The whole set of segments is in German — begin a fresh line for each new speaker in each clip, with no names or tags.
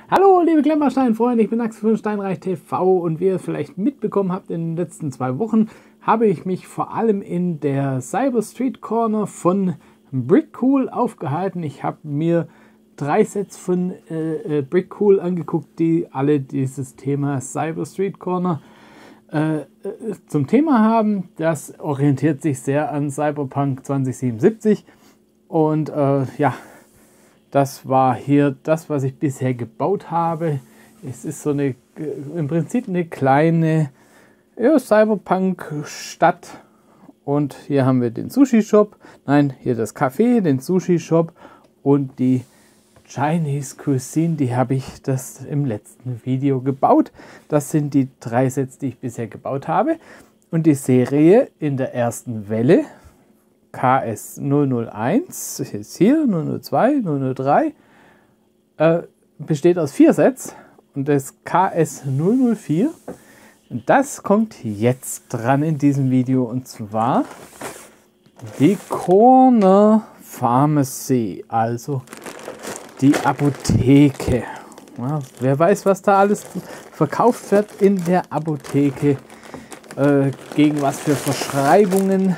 Hallo liebe Klemmbaustein-Freunde, ich bin Axel von Steinreich TV und wie ihr vielleicht mitbekommen habt, in den letzten 2 Wochen habe ich mich vor allem in der Cyber Street Corner von Brickcool aufgehalten. Ich habe mir 3 Sets von Brickcool angeguckt, die alle dieses Thema Cyber Street Corner zum Thema haben. Das orientiert sich sehr an Cyberpunk 2077 und ja, das war hier das, was ich bisher gebaut habe. Es ist so eine, im Prinzip eine kleine Cyberpunk-Stadt. Und hier haben wir den Sushi-Shop. Nein, hier das Café, den Sushi-Shop und die Chinese Cuisine. Die habe ich das im letzten Video gebaut. Das sind die 3 Sets, die ich bisher gebaut habe. Und die Serie in der ersten Welle KS 001, ist hier 002, 003, besteht aus 4 Sets und das KS 004, und das kommt jetzt dran in diesem Video, und zwar die Corner Pharmacy, also die Apotheke. Ja, wer weiß, was da alles verkauft wird in der Apotheke, gegen was für Verschreibungen.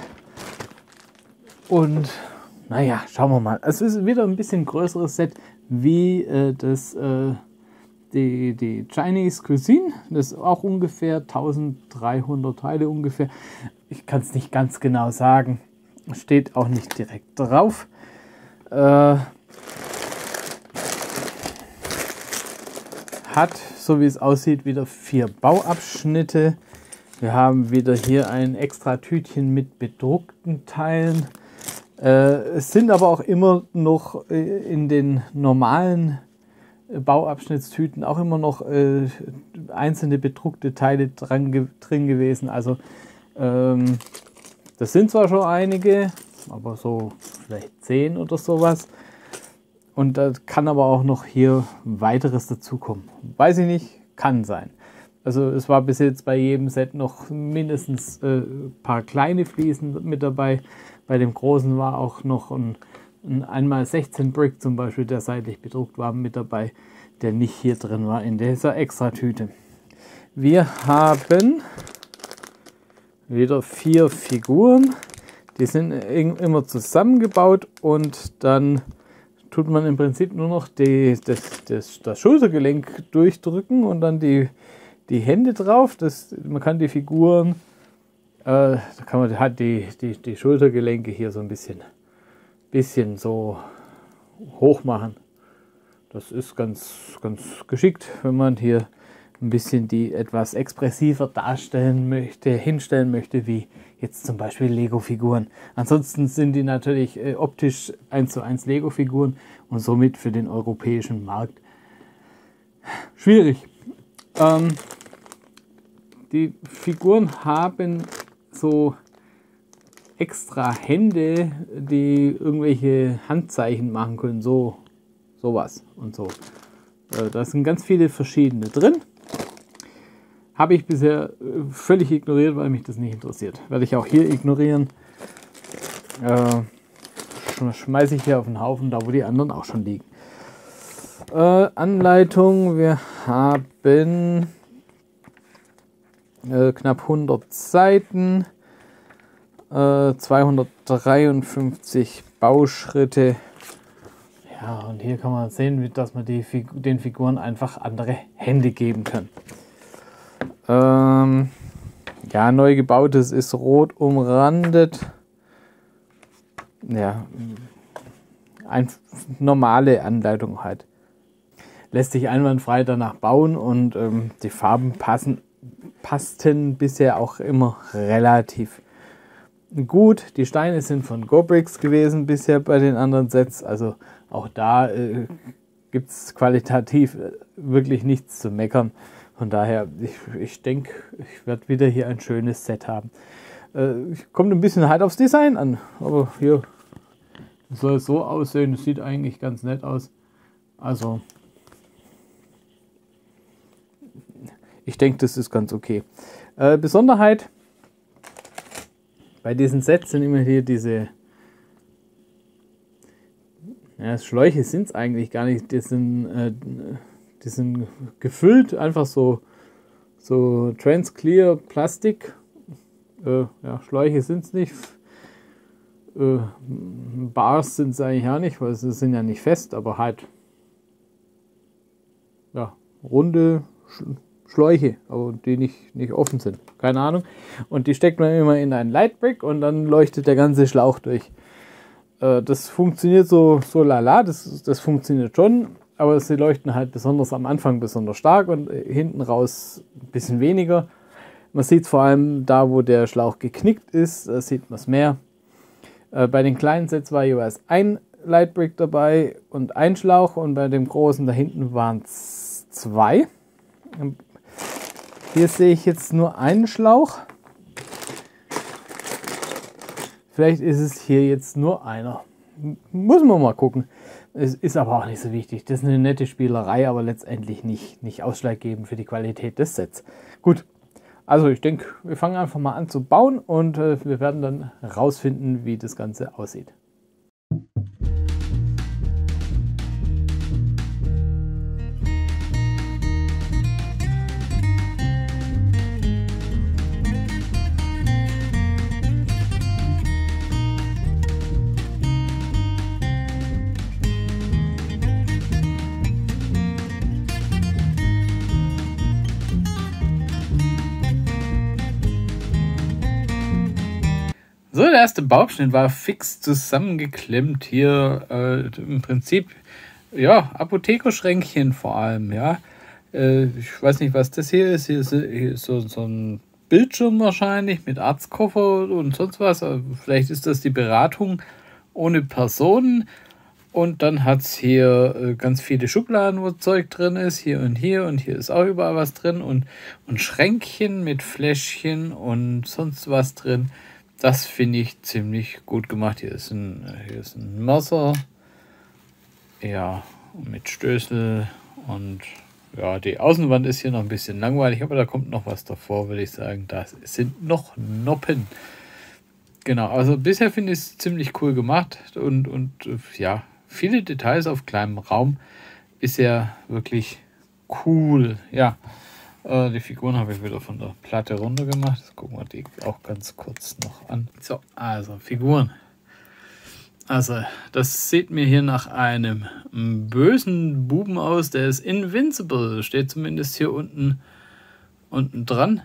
Und naja, schauen wir mal. Es ist wieder ein bisschen größeres Set wie die Chinese Cuisine. Das ist auch ungefähr 1300 Teile ungefähr. Ich kann es nicht ganz genau sagen. Steht auch nicht direkt drauf. Hat, so wie es aussieht, wieder 4 Bauabschnitte. Wir haben wieder hier ein extra Tütchen mit bedruckten Teilen. Es sind aber auch immer noch in den normalen Bauabschnittstüten auch immer noch einzelne bedruckte Teile drin gewesen. Also das sind zwar schon einige, aber so vielleicht 10 oder sowas. Und da kann aber auch noch hier weiteres dazukommen. Weiß ich nicht, kann sein. Also es war bis jetzt bei jedem Set noch mindestens ein paar kleine Fliesen mit dabei. Bei dem großen war auch noch ein 1x16 Brick zum Beispiel, der seitlich bedruckt war, mit dabei, der nicht hier drin war in dieser Extratüte. Wir haben wieder 4 Figuren. Die sind immer zusammengebaut und dann tut man im Prinzip nur noch das Schultergelenk durchdrücken und dann die Hände drauf. Man kann die Figuren, da kann man halt die Schultergelenke hier so ein bisschen so hoch machen. Das ist ganz geschickt, wenn man hier ein bisschen die etwas expressiver hinstellen möchte, wie jetzt zum Beispiel Lego-Figuren. Ansonsten sind die natürlich optisch 1:1 Lego-Figuren und somit für den europäischen Markt schwierig. Die Figuren haben so extra Hände, die irgendwelche Handzeichen machen können, sowas und so. Da sind ganz viele verschiedene drin. Habe ich bisher völlig ignoriert, weil mich das nicht interessiert. Werde ich auch hier ignorieren. Schmeiße ich hier auf den Haufen, da wo die anderen auch schon liegen. Anleitung, wir haben knapp 100 Seiten, 253 Bauschritte. Ja, und hier kann man sehen, dass man den Figuren einfach andere Hände geben kann. Ja, neu gebautes ist rot umrandet. Ja, eine normale Anleitung halt. Lässt sich einwandfrei danach bauen und die Farben passten bisher auch immer relativ gut. Die Steine sind von GoBricks gewesen bisher bei den anderen Sets. Also auch da gibt es qualitativ wirklich nichts zu meckern. Von daher, ich denke, ich werde wieder hier ein schönes Set haben. Kommt ein bisschen halt aufs Design an. Aber hier soll es so aussehen. Das sieht eigentlich ganz nett aus. Also ich denke, das ist ganz okay. Besonderheit bei diesen Sets sind immer hier diese Schläuche sind es eigentlich gar nicht. Das sind Die sind gefüllt, einfach so Transclear Plastik. Ja, Schläuche sind es nicht. Bars sind es eigentlich auch nicht, weil sie sind ja nicht fest, aber halt ja, runde Schläuche, aber die nicht offen sind. Keine Ahnung. Und die steckt man immer in einen Lightbrick und dann leuchtet der ganze Schlauch durch. Das funktioniert so lala, das funktioniert schon, aber sie leuchten halt besonders am Anfang besonders stark und hinten raus ein bisschen weniger. Man sieht es vor allem da, wo der Schlauch geknickt ist, sieht man es mehr. Bei den kleinen Sets war jeweils ein Lightbrick dabei und ein Schlauch und bei dem großen da hinten waren es 2. Hier sehe ich jetzt nur einen Schlauch. Vielleicht ist es hier jetzt nur einer. Muss man mal gucken. Es ist aber auch nicht so wichtig. Das ist eine nette Spielerei, aber letztendlich nicht ausschlaggebend für die Qualität des Sets. Gut, also ich denke, wir fangen einfach mal an zu bauen und wir werden dann rausfinden, wie das Ganze aussieht. So, der erste Bauabschnitt war fix zusammengeklemmt hier. Im Prinzip, ja, Apothekerschränkchen vor allem, ja. Ich weiß nicht, was das hier ist. Hier ist so ein Bildschirm wahrscheinlich mit Arztkoffer und sonst was. Vielleicht ist das die Beratung ohne Personen. Und dann hat es hier ganz viele Schubladen, wo Zeug drin ist. Hier und hier ist auch überall was drin. Und Schränkchen mit Fläschchen und sonst was drin. Das finde ich ziemlich gut gemacht. Hier ist ein Messer, ja, mit Stößel und ja, die Außenwand ist hier noch ein bisschen langweilig, aber da kommt noch was davor, würde ich sagen. Das sind noch Noppen. Genau, also bisher finde ich es ziemlich cool gemacht und ja, viele Details auf kleinem Raum. Bisher wirklich cool, ja. Die Figuren habe ich wieder von der Platte runter gemacht. Das gucken wir die auch ganz kurz noch an. So, also Figuren. Also, das sieht mir hier nach einem bösen Buben aus. Der ist invincible. Steht zumindest hier unten dran.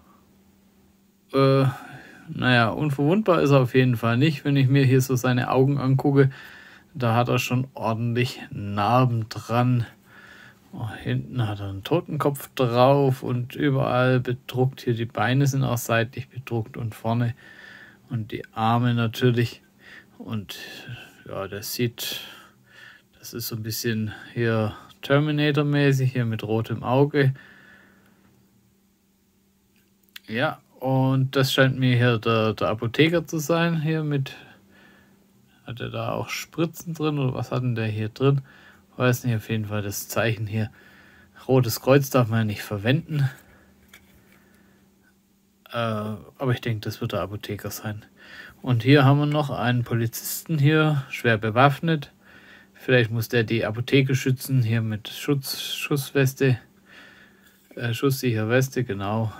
Naja, unverwundbar ist er auf jeden Fall nicht. Wenn ich mir hier so seine Augen angucke, da hat er schon ordentlich Narben dran. Oh, hinten hat er einen Totenkopf drauf und überall bedruckt. Hier die Beine sind auch seitlich bedruckt und vorne und die Arme natürlich. Und ja, das ist so ein bisschen hier Terminator-mäßig, hier mit rotem Auge. Ja, und das scheint mir hier der Apotheker zu sein. Hier hat er da auch Spritzen drin oder was hat denn der hier drin? Weiß nicht, auf jeden Fall das Zeichen hier. Rotes Kreuz darf man ja nicht verwenden. Aber ich denke, das wird der Apotheker sein. Und hier haben wir noch einen Polizisten hier, schwer bewaffnet. Vielleicht muss der die Apotheke schützen, hier mit Schussweste. Schusssicher Weste, genau.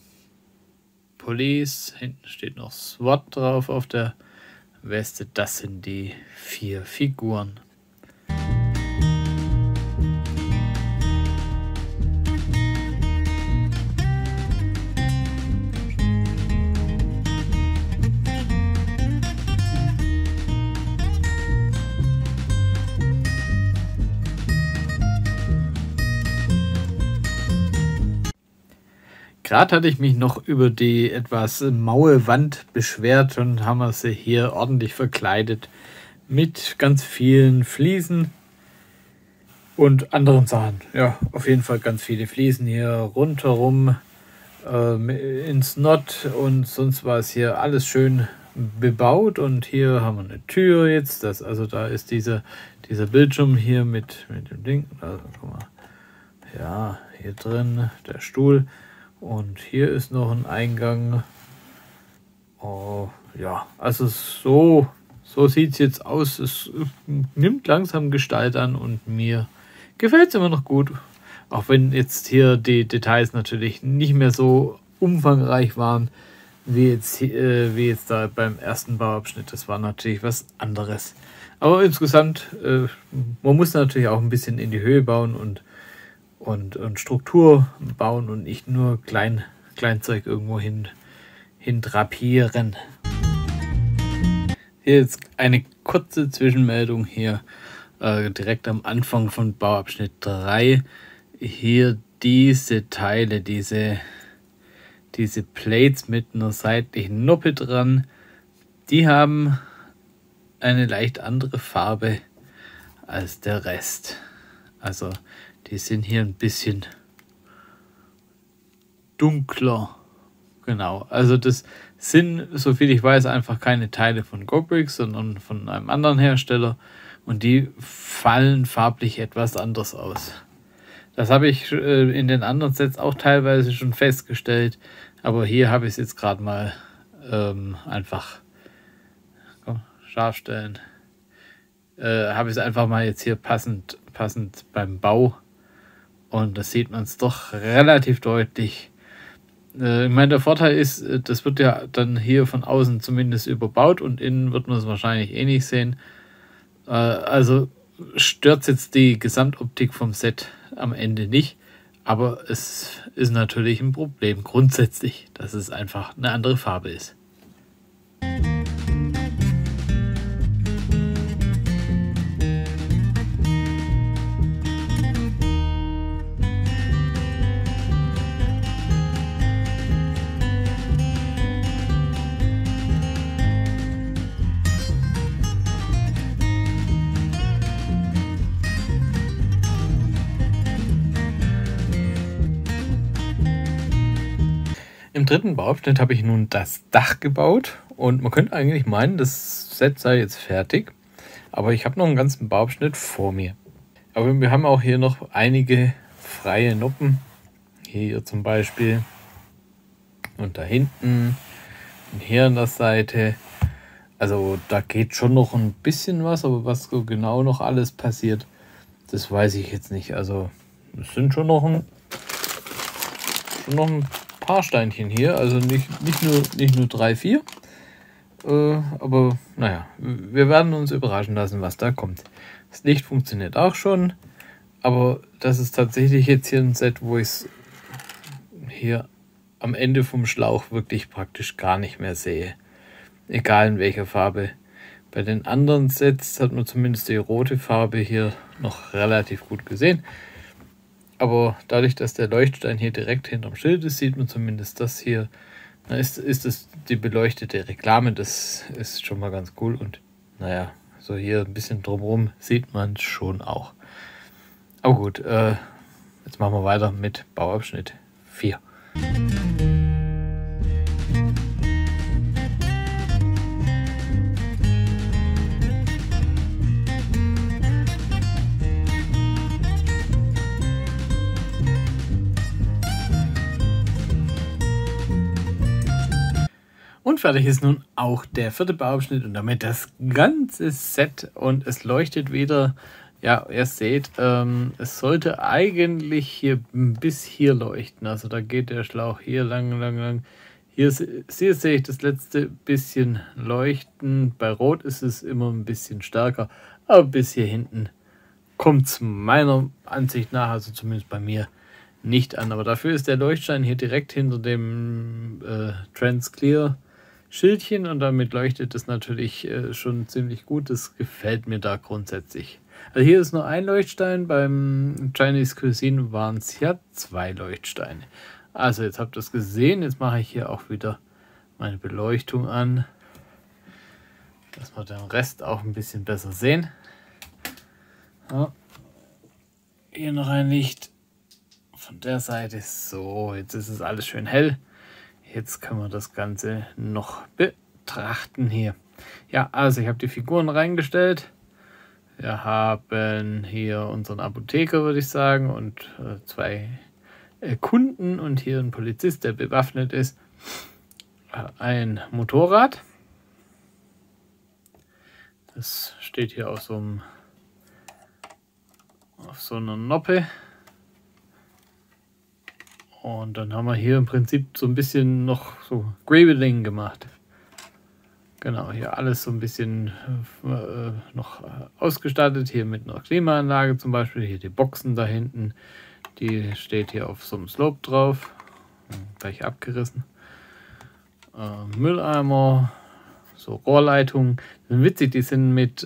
Police, hinten steht noch SWAT drauf auf der Weste. Das sind die 4 Figuren. Gerade hatte ich mich noch über die etwas maue Wand beschwert und haben wir sie hier ordentlich verkleidet mit ganz vielen Fliesen und anderen Sachen. Ja, auf jeden Fall ganz viele Fliesen hier rundherum ins Not und sonst war es hier alles schön bebaut. Und hier haben wir eine Tür jetzt. Also da ist dieser Bildschirm hier mit dem Ding. Also, guck mal. Ja, hier drin der Stuhl. Und hier ist noch ein Eingang. Oh, ja, also so sieht es jetzt aus. Es nimmt langsam Gestalt an und mir gefällt es immer noch gut. Auch wenn jetzt hier die Details natürlich nicht mehr so umfangreich waren, wie jetzt da beim ersten Bauabschnitt. Das war natürlich was anderes. Aber insgesamt, man muss natürlich auch ein bisschen in die Höhe bauen und Struktur bauen und nicht nur Kleinzeug irgendwo hin drapieren. Hier jetzt eine kurze Zwischenmeldung hier direkt am Anfang von Bauabschnitt 3. Hier diese Teile, diese Plates mit einer seitlichen Noppe dran, die haben eine leicht andere Farbe als der Rest. Also die sind hier ein bisschen dunkler. Genau, also das sind, soviel ich weiß, einfach keine Teile von GoBricks, sondern von einem anderen Hersteller und die fallen farblich etwas anders aus. Das habe ich in den anderen Sets auch teilweise schon festgestellt, aber hier habe ich es jetzt gerade mal einfach scharf stellen. Habe ich es einfach mal jetzt hier passend beim Bau und da sieht man es doch relativ deutlich. Ich meine, der Vorteil ist, das wird ja dann hier von außen zumindest überbaut und innen wird man es wahrscheinlich eh nicht sehen. Also stört jetzt die Gesamtoptik vom Set am Ende nicht, aber es ist natürlich ein Problem grundsätzlich, dass es einfach eine andere Farbe ist. Im dritten Bauabschnitt habe ich nun das Dach gebaut und man könnte eigentlich meinen, das Set sei jetzt fertig, aber ich habe noch einen ganzen Bauabschnitt vor mir. Aber wir haben auch hier noch einige freie Noppen, hier zum Beispiel und da hinten und hier an der Seite. Also da geht schon noch ein bisschen was, aber was so genau noch alles passiert, das weiß ich jetzt nicht. Also es sind schon noch ein paar Steinchen hier, also nicht nur 3, 4. Aber naja, wir werden uns überraschen lassen, was da kommt. Das Licht funktioniert auch schon, aber das ist tatsächlich jetzt hier ein Set, wo ich es hier am Ende vom Schlauch wirklich praktisch gar nicht mehr sehe. Egal in welcher Farbe. Bei den anderen Sets hat man zumindest die rote Farbe hier noch relativ gut gesehen. Aber dadurch, dass der Leuchtstein hier direkt hinterm Schild ist, sieht man zumindest das hier. Da ist es die beleuchtete Reklame, das ist schon mal ganz cool. Und naja, so hier ein bisschen drumherum sieht man es schon auch. Aber gut, jetzt machen wir weiter mit Bauabschnitt 4. Und fertig ist nun auch der 4. Bauabschnitt und damit das ganze Set und es leuchtet wieder. Ja, ihr seht, es sollte eigentlich hier bis hier leuchten. Also da geht der Schlauch hier lang. Hier sehe ich das letzte bisschen leuchten. Bei Rot ist es immer ein bisschen stärker, aber bis hier hinten kommt es meiner Ansicht nach, also zumindest bei mir, nicht an. Aber dafür ist der Leuchtstein hier direkt hinter dem Transclear Schildchen und damit leuchtet es natürlich schon ziemlich gut. Das gefällt mir da grundsätzlich. Also hier ist nur ein Leuchtstein, beim Chinese Cuisine waren es ja 2 Leuchtsteine. Also jetzt habt ihr es gesehen, jetzt mache ich hier auch wieder meine Beleuchtung an, dass wir den Rest auch ein bisschen besser sehen. Ja. Hier noch ein Licht von der Seite. So, jetzt ist es alles schön hell. Jetzt können wir das Ganze noch betrachten hier. Ja, also ich habe die Figuren reingestellt. Wir haben hier unseren Apotheker, würde ich sagen, und 2 Kunden und hier ein Polizist, der bewaffnet ist. Ein Motorrad. Das steht hier auf so einer Noppe. Und dann haben wir hier im Prinzip so ein bisschen noch so Graveling gemacht. Genau, hier alles so ein bisschen noch ausgestattet. Hier mit einer Klimaanlage zum Beispiel. Hier die Boxen da hinten. Die steht hier auf so einem Slope drauf. Gleich abgerissen. Mülleimer. So Rohrleitungen. Das ist witzig, die sind mit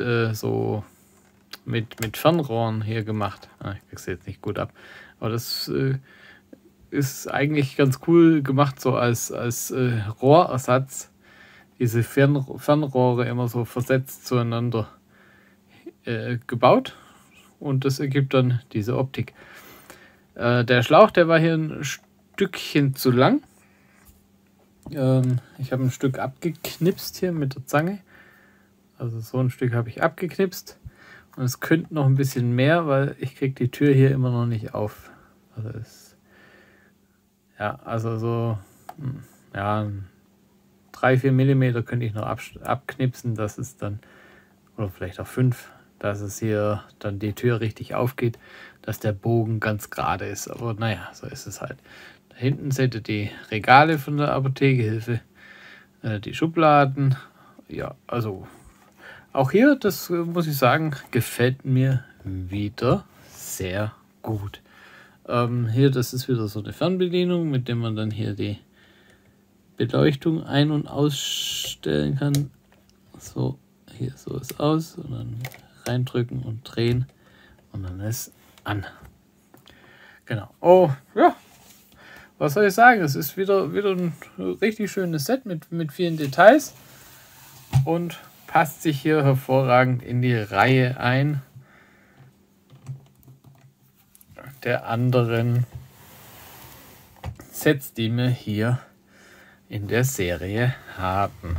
mit Fernrohren hier gemacht. Ich krieg's jetzt nicht gut ab. Aber das ist eigentlich ganz cool gemacht, so als Rohrersatz. Diese Fernrohre immer so versetzt zueinander gebaut. Und das ergibt dann diese Optik. Der Schlauch, der war hier ein Stückchen zu lang. Ich habe ein Stück abgeknipst hier mit der Zange. Also so ein Stück habe ich abgeknipst. Und es könnte noch ein bisschen mehr, weil ich kriege die Tür hier immer noch nicht auf. Also so 3-4 mm könnte ich noch abknipsen, dass es dann, oder vielleicht auch 5, dass es hier dann die Tür richtig aufgeht, dass der Bogen ganz gerade ist. Aber naja, so ist es halt. Da hinten seht ihr die Regale von der Apothekehilfe, die Schubladen. Ja, also auch hier, das muss ich sagen, gefällt mir wieder sehr gut. Hier, das ist wieder so eine Fernbedienung, mit der man dann hier die Beleuchtung ein- und ausstellen kann. So, hier so ist aus und dann reindrücken und drehen und dann ist an. Genau. Oh, ja. Was soll ich sagen? Es ist wieder ein richtig schönes Set mit vielen Details und passt sich hier hervorragend in die Reihe ein der anderen Sets, die wir hier in der Serie haben.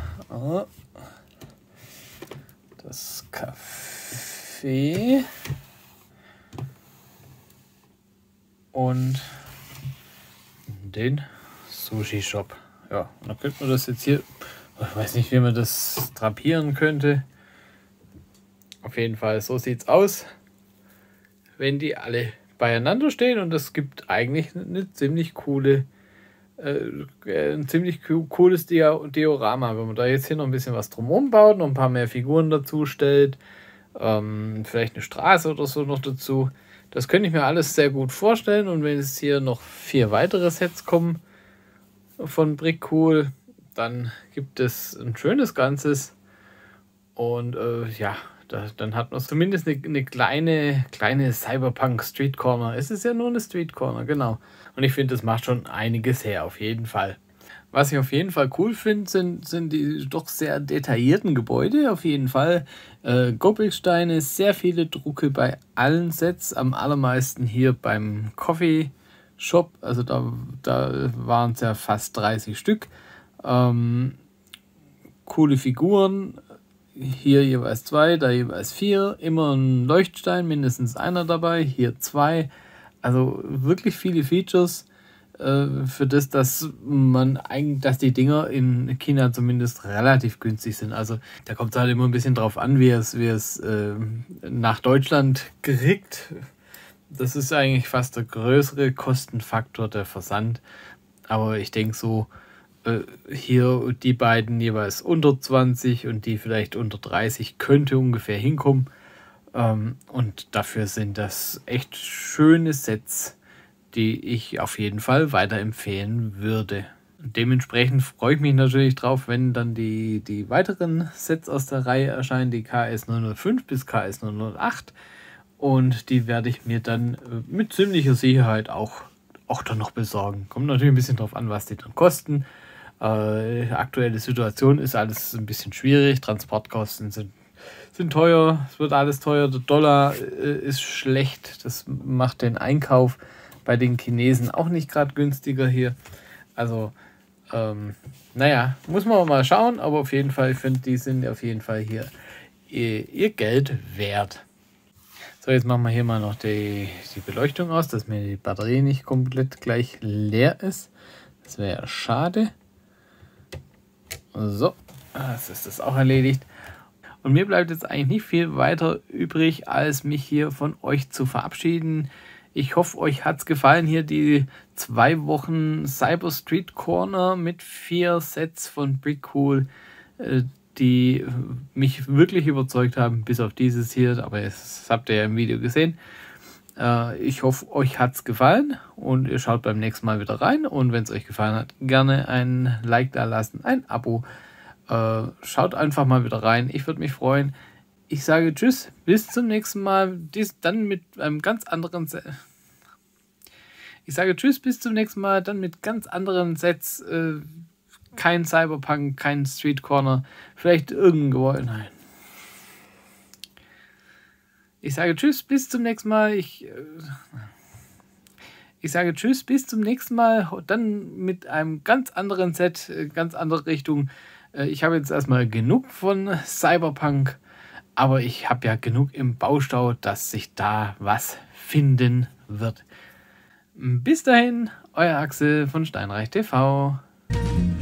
Das Café und den Sushi Shop. Ja, und dann könnte man das jetzt hier, ich weiß nicht, wie man das drapieren könnte. Auf jeden Fall, so sieht es aus, wenn die alle beieinander stehen, und das gibt eigentlich eine ziemlich coole ein ziemlich cooles Diorama, wenn man da jetzt hier noch ein bisschen was drumherum baut, noch ein paar mehr Figuren dazu stellt, vielleicht eine Straße oder so noch dazu. Das könnte ich mir alles sehr gut vorstellen, und wenn es hier noch 4 weitere Sets kommen von Brickcool, dann gibt es ein schönes Ganzes, und dann hat man zumindest eine kleine Cyberpunk Street Corner. Es ist ja nur eine Street Corner, genau. Und ich finde, das macht schon einiges her, auf jeden Fall. Was ich auf jeden Fall cool finde, sind die doch sehr detaillierten Gebäude, auf jeden Fall. Gobelsteine, sehr viele Drucke bei allen Sets, am allermeisten hier beim Coffee Shop. Also da waren es ja fast 30 Stück. Coole Figuren. Hier jeweils 2, da jeweils 4. Immer ein Leuchtstein, mindestens einer dabei. Hier 2. Also wirklich viele Features für das, dass die Dinger in China zumindest relativ günstig sind. Also da kommt es halt immer ein bisschen drauf an, wie es nach Deutschland kriegt. Das ist eigentlich fast der größere Kostenfaktor, der Versand. Aber ich denke so, hier die beiden jeweils unter 20 und die vielleicht unter 30 könnte ungefähr hinkommen. Und dafür sind das echt schöne Sets, die ich auf jeden Fall weiterempfehlen würde. Dementsprechend freue ich mich natürlich drauf, wenn dann die weiteren Sets aus der Reihe erscheinen, die KS005 bis KS008. Und die werde ich mir dann mit ziemlicher Sicherheit auch dann noch besorgen. Kommt natürlich ein bisschen drauf an, was die dann kosten. Aktuelle Situation ist alles ein bisschen schwierig. Transportkosten sind teuer. Es wird alles teuer. Der Dollar ist schlecht. Das macht den Einkauf bei den Chinesen auch nicht gerade günstiger hier. Also, muss man mal schauen. Aber auf jeden Fall, ich finde, die sind auf jeden Fall hier ihr Geld wert. So, jetzt machen wir hier mal noch die Beleuchtung aus, dass mir die Batterie nicht komplett gleich leer ist. Das wäre ja schade. So, jetzt ist das auch erledigt. Und mir bleibt jetzt eigentlich nicht viel weiter übrig, als mich hier von euch zu verabschieden. Ich hoffe, euch hat es gefallen. Hier die 2 Wochen Cyber Street Corner mit 4 Sets von Brickcool, die mich wirklich überzeugt haben, bis auf dieses hier, aber das habt ihr ja im Video gesehen. Ich hoffe, euch hat es gefallen und ihr schaut beim nächsten Mal wieder rein. Und wenn es euch gefallen hat, gerne ein Like da lassen, ein Abo. Schaut einfach mal wieder rein. Ich würde mich freuen. Ich sage Tschüss, bis zum nächsten Mal. Dann mit einem ganz anderen Ich sage Tschüss, bis zum nächsten Mal. Dann mit ganz anderen Sets. Kein Cyberpunk, kein Street Corner. Vielleicht irgendein Gebäude. Nein. Ich sage Tschüss, bis zum nächsten Mal. Ich sage Tschüss, bis zum nächsten Mal. Dann mit einem ganz anderen Set, ganz andere Richtung. Ich habe jetzt erstmal genug von Cyberpunk, aber ich habe ja genug im Baustau, dass sich da was finden wird. Bis dahin, euer Axel von Steinreich TV.